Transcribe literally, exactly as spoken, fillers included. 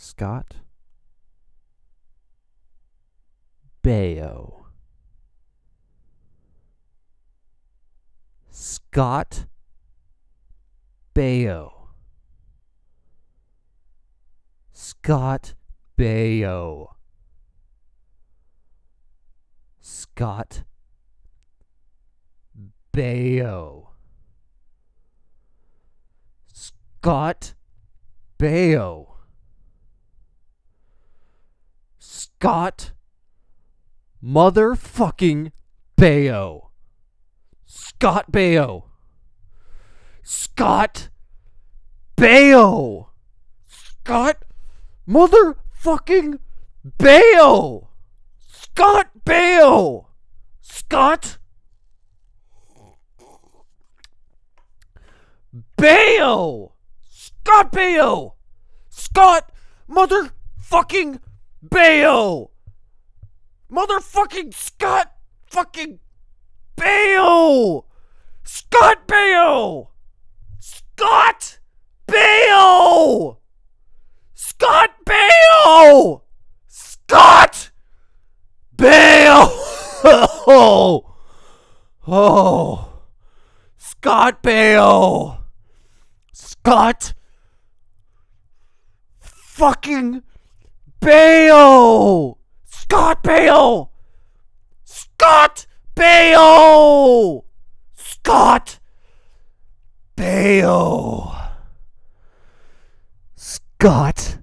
ScottBaio. ScottBaio. ScottBaio. ScottBaio. ScottBaio. Scott motherfucking Baio. ScottBaio. Scott Baio. Scott motherfucking Baio. Scott Baio. Scott Baio. Scott Baio. Scott motherfucking Baio. Motherfucking Scott fucking Baio. Scott Baio. Scott Baio. Scott Baio. Scott Baio. Oh. Oh. Scott Baio. Scott fucking Baio. Scott Baio. Scott Baio. Scott Baio. Scott